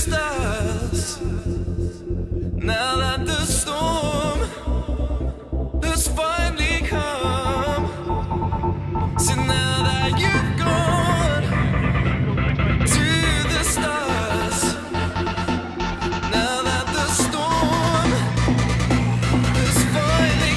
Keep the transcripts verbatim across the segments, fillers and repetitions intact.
stars. Now that the storm has finally come, so now that you've gone to the stars, now that the storm has finally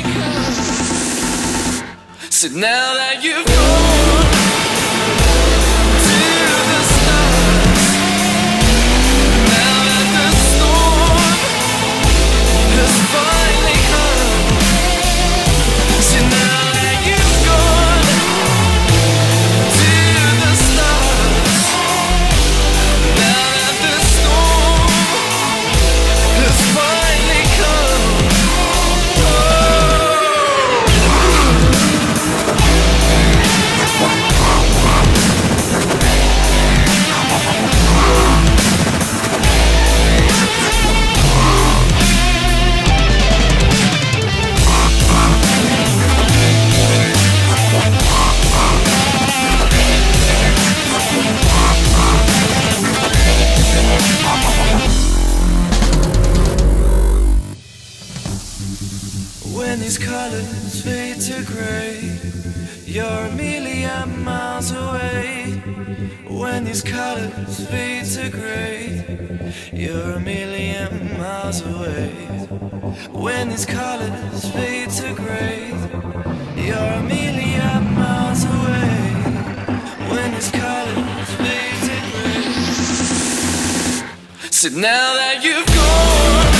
come, so now that you've gone to the stars, now that the storm has finally come, so now that you've gone to the stars, now that the storm has finally come. When these colors fade to gray, you're a million miles away. When these colors fade to gray, you're a million miles away. When these colors fade to gray, you're a million miles away. When these colors fade to gray, so now that you've gone